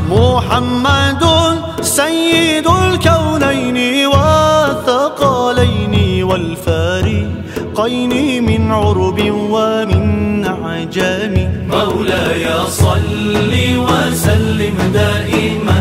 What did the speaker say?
محمد سيد الكونين والثقلين والفارقين من عرب ومن عجم. مولاي صل وسلم دائما